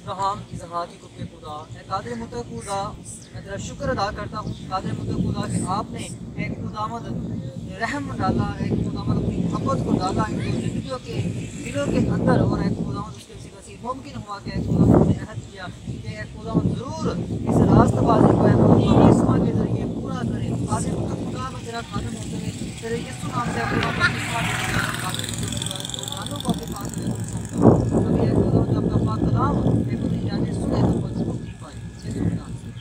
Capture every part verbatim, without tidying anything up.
रहाम इजहार की कुब्बे खुदा ए कादिर मुतक खुदा मैं तेरा शुक्र अदा करता हूँ कादिर मुतक खुदा कि आपने एक खुदामद रहम डाला, एक खुदामद अपनी मोहब्बत को डाला इन जिंदगियों के दिलों के अंदर, और एक खुदामद उसके वसी वसी मुमकिन हुआ कि एक खुदामद ने अहद किया कि एक खुदामद ज़रूर इस रास्तबाजी को है बपतिस्मा के जरिए पूरा करे। कादिर मुतक खुदा मैं तेरा खादिम होते हुए तेरे यीशु नाम से अपना बपतिस्मा देता हूं। कादिर मुतक खुदा तो जानों को अपने पास ले सौंपता हूं। अभी एक खुदामद जब अपना पाक कलाम एक खुदा जाने सुने तो मजबूत नहीं पाए यीशु के नाम से।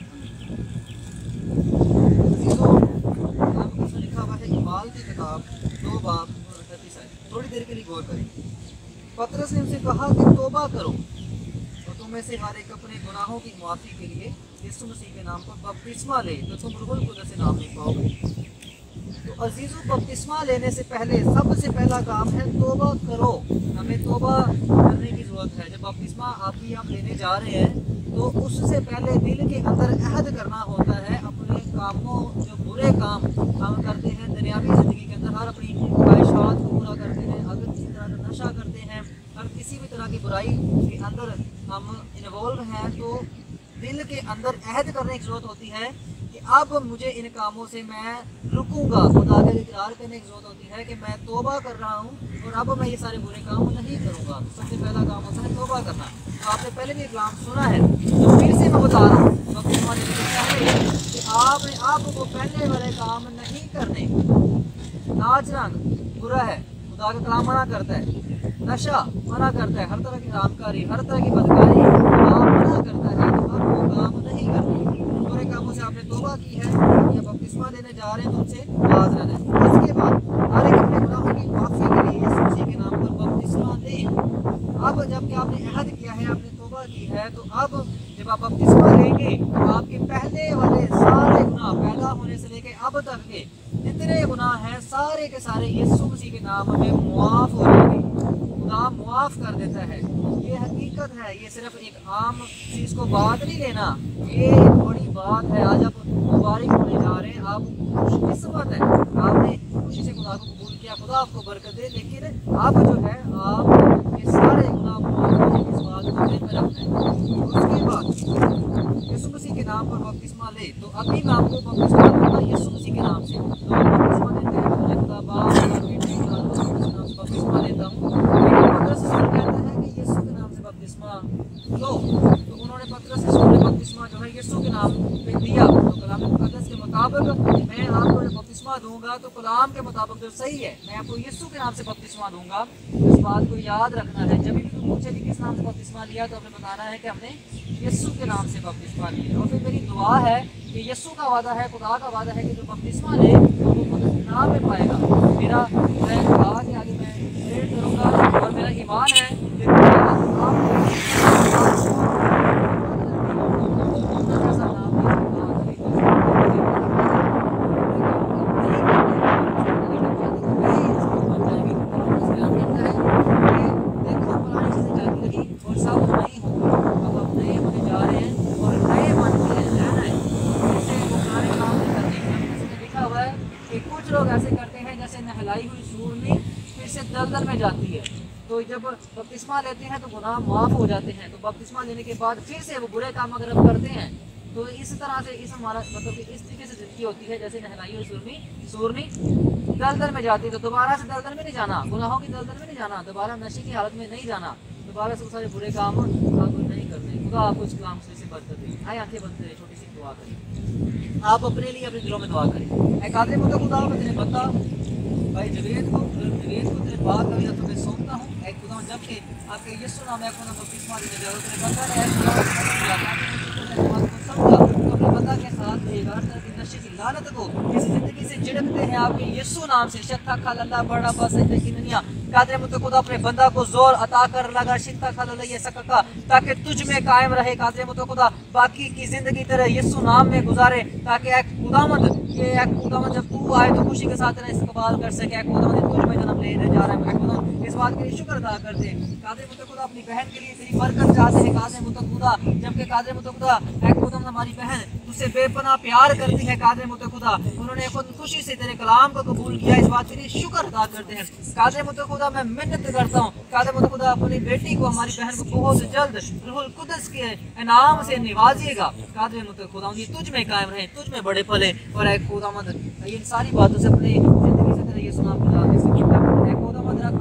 लिखा हुआ है इकबाल की किताब दो बाब अड़तीस है। थोड़ी देर के लिए गौर करें। पतरस ने उनसे कहा कि तौबा करो तो तुम में से हर एक अपने गुनाहों की माफ़ी के लिए यीशु मसीह के नाम पर बपतिस्मा ले तो तुम रूहुल कुद्दस से नाम नहीं पाओगे। तो अजीज़ों, बपतिस्मा लेने से पहले सबसे पहला काम है तौबा करो। हमें तौबा करने की ज़रूरत है। जब बपतिस्मा आप ही हम लेने जा रहे हैं तो उससे पहले दिल के अंदर अहद करना होता है अपने कामों, जो बुरे काम हम करते हैं दुनियावी ज़िंदगी के अंदर, हर अपनी ख्वाहिशात को पूरा करते हैं, अगर किसी तरह का नशा करते हैं, हर किसी भी तरह की बुराई के अंदर हम इन्वॉल्व हैं, तो दिल के अंदर अहद करने की ज़रूरत होती है कि अब मुझे इन कामों से मैं रुकूंगा। खुदा के इकरार करने की ज़रूरत होती है कि मैं तौबा कर रहा हूँ और अब मैं ये सारे बुरे काम नहीं करूँगा। सबसे पहला काम होता है तौबा करना। तो आपने पहले भी कलाम सुना है, तो फिर से मैं बता रहा हूँ बपतिस्मा लेने से पहले कि आपने आपको पहले वाले काम नहीं करने। नाच रंग बुरा है, खुदा का कलाम मना करता है। नशा मना करता है, हर तरह की हरामकारी, हर तरह की बदकारी कलाम मना करता है। तो आप वो काम नहीं करने। बुरे कामों से आपने तौबा की है या बपतिस्मा लेने जा रहे हैं तो उनसे बाज रहना है। इसके बाद हर एक अपने गुनाहों की माफ़ी के लिए यीशु मसीह के नाम पर बपतिस्मा लें। अब जबकि आपने अहद किया है, आपने तौबा की है, तो अब जब आप बपतिस्मा लेंगे तो आपके पहले वाले सारे गुनाह पैदा होने से लेके अब तक के जितने गुनाह हैं सारे के सारे यीशु मसीह के नाम में मुआफ़ हो जाएंगे। खुदा मुआफ़ कर देता है। ये हकीकत है, ये सिर्फ एक आम चीज़ को बात नहीं लेना, ये एक बड़ी बात है। आज आप मुबारक होने जा रहे हैं, आप खुशकिस्मत है, आपने खुशी से खुदा को कबूल किया, खुदा आपको बरकत दे। लेकिन अब जो है आप ये सारे गुनाह इस बात को दिल में रखना है। उसके बाद यीशु मसीह के नाम पर बपतिस्मा ले। तो अभी मैं आपको बपतिस्मा दूंगा यीशु मसीह के नाम से। तो बपतिस्मा लेते हैं, मुझे खुदा बाप और बेटे के नाम से बपतिस्मा लेता हूँ। लेकिन पतरस कहता है कि यीशु के नाम से बपतिस्मा लो। तो उन्होंने पतरस से बपतिस्मा जो है यीशु के नाम पे दिया। तो कलाम मुकद्दस के मुताबिक मैं आपको बपतिस्मा दूंगा, तो कलाम के मुताबिक जो सही है मैं आपको यीशु के नाम से बपतिस्मा दूंगा। इस बात को याद रखना है। जब भी तुम पूछे कि किस नाम से बपतिस्मा लिया तो हमें बताना है कि हमने यीशु के नाम से बपतिस्मा लिया। और फिर मेरी दुआ है कि यीशु का वादा है, खुदा का वादा है कि जो बपतिस्मा ले तो वो नाम में पाएगा। मेरा मैं कहा कि आगे मैं प्रेयर करूँगा और मेरा ईमान है कि दलदल में जाती है। तो जब बपतिस्मा लेते हैं तो गुनाह माफ़ हो जाते हैं। तो बपतिस्मा लेने के बाद फिर से वो बुरे काम अगर हम करते हैं तो इस तरह से इस हमारा मतलब कि इस तरीके से ज़िंदगी होती है जैसे नहलाई और सूरनी सूरनी दलदल में जाती है। तो दोबारा से दलदल में नहीं जाना, गुनाहों की दलदल में नहीं जाना, दोबारा नशे की हालत में नहीं जाना, दोबारा से सारे बुरे काम आपको नहीं करने। खुदा आपको इस कलाम से बरकत दे। आए आंखें बंद करें, छोटी सी दुआ करें। आप अपने लिए अपने दिलों में दुआ करें। एक आदमी को खुदा तेरे बता भाई जवेद को जवेद को तेरे बात का तो मैं सौंपता हूँ। एक खुदा जबकि आपके यीशु नाम है अपना बपतिस्मा देने जा रहा हूँ। तेरे बता है समझा तो अपने बता के साथ देगा हर तरह की नशे की लानत को इस जिंदगी से झिड़कते हैं आपके यीशु नाम से। शक्का खा अल्लाह बड़ा बस है कि दुनिया कादर मुझे खुदा अपने बंदा को जोर अता कर लगा शिक्का खा ये सकका ताकि तुझ में कायम रहे। कादर मुझे खुदा बाकी की जिंदगी तेरे यीशु नाम में गुजारे ताकि एक खुदावंद ये एक खुदावंद जब तू आए तो खुशी के साथ इस्तेमाल कर सके। एक खुदावंद तुझ में जन्म लेने जा रहा है। इस बात के लिए शुक्र अदा करते हैं। कादर मुतअल खुदा अपनी बहन के लिए तेरी बरकत चाहते हैं कादर मुतअल खुदा, जबकि कादर मुतअल खुदा ऐ खुदा हमारी बहन तुझसे बेपनाह प्यार करती है कादर मुतअल खुदा, उन्होंने खुद खुशी से तेरे कलाम को कबूल किया, इस बात के लिए शुक्र अदा करते हैं। कादर मुतअल खुदा मैं मिन्नत करता हूँ कादर मुतअल खुदा अपनी बेटी को, हमारी बहन को बहुत जल्द रूहुल कुद्स के इनाम से निवाजिएगा कादर मुतअल खुदा, ये तुझ में कायम रहे, तुझ में बड़े फले, और ऐ खुदावंद इन सारी बातों से अपनी जिंदगी से तेरा ये सुना खुदा ऐ खुदावंद